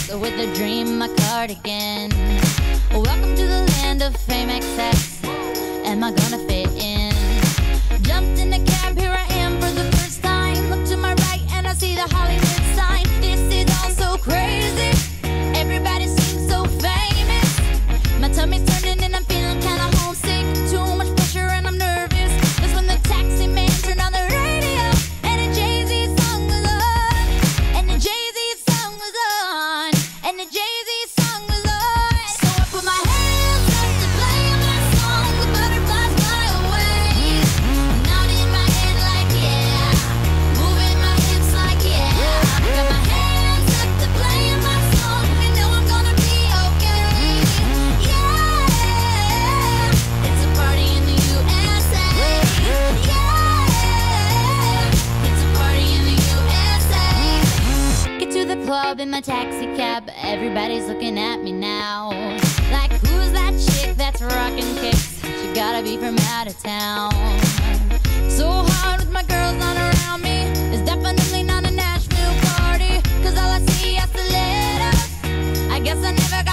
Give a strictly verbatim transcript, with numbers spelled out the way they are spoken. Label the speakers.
Speaker 1: dress with a dream, my cardigan. Welcome to the land of fame excess. Am I gonna fit in? Jumped in the cab, here I am for the first time. Look to my right and I see the Hollywood sign. This is all so crazy. Everybody seems so famous. My tummy's turning and I'm feeling kinda homesick. Too much pressure and I'm nervous. That's when the taxi man turned on the radio and a Jay-Z song was on. And the Jay-Z song was on. And the Jay-Z song was on. So I put my hands up to play my song with butterflies fly away. Nodding my head like yeah, moving my hips like yeah. Got my hands up to play my song and know I'm gonna be okay. Yeah, it's a party in the U S A. Yeah, it's a party in the U S A. Get to the club in my taxi cab. Everybody's looking at me now. Like, who's that chick that's rocking kicks? She gotta be from out of town. So hard with my girls not around me. It's definitely not a Nashville party. Cause all I see are stilettos. I guess I never got